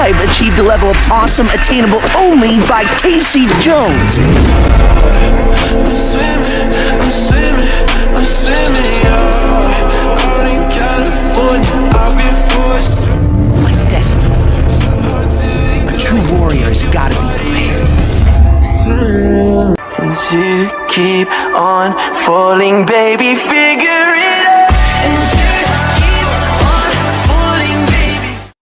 I've achieved a level of awesome attainable only by Casey Jones. I'm swimming, out in California. I've been forced. My destiny. A true warrior's gotta be prepared. And you keep on falling, baby, figure it out.